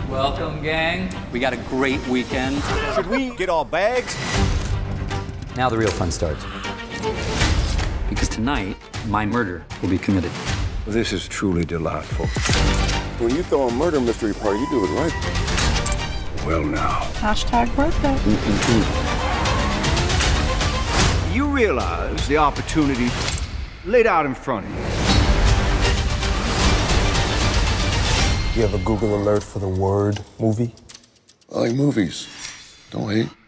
Welcome, gang. We got a great weekend. Should we get our bags? Now the real fun starts. Because tonight, my murder will be committed. This is truly delightful. When you throw a murder mystery party, you do it right. Well, now. Hashtag birthday. You realize the opportunity laid out in front of you. You have a Google alert for the word movie? I like movies. Don't hate.